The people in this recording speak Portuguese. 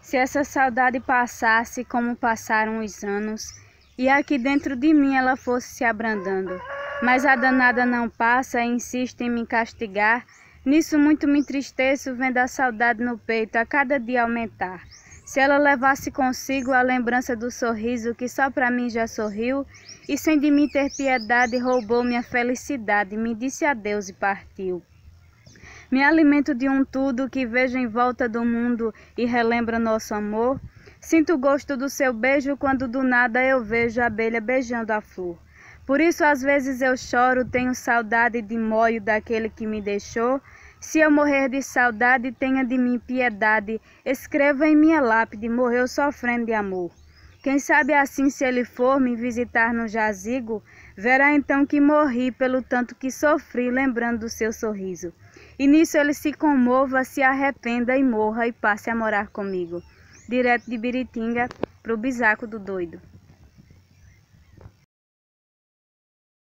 Se essa saudade passasse como passaram os anos, e aqui dentro de mim ela fosse se abrandando, mas a danada não passa e insiste em me castigar, nisso muito me entristeço vendo a saudade no peito a cada dia aumentar. Se ela levasse consigo a lembrança do sorriso que só pra mim já sorriu, e sem de mim ter piedade roubou minha felicidade, me disse adeus e partiu. Me alimento de um tudo que vejo em volta do mundo e relembra nosso amor. Sinto o gosto do seu beijo quando do nada eu vejo a abelha beijando a flor. Por isso às vezes eu choro, tenho saudade de moio daquele que me deixou. Se eu morrer de saudade, tenha de mim piedade, escreva em minha lápide, morreu sofrendo de amor. Quem sabe assim, se ele for me visitar no jazigo, verá então que morri pelo tanto que sofri, lembrando do seu sorriso. E nisso ele se comova, se arrependa e morra e passe a morar comigo. Direto de Biritinga, pro Bisaco do Doido.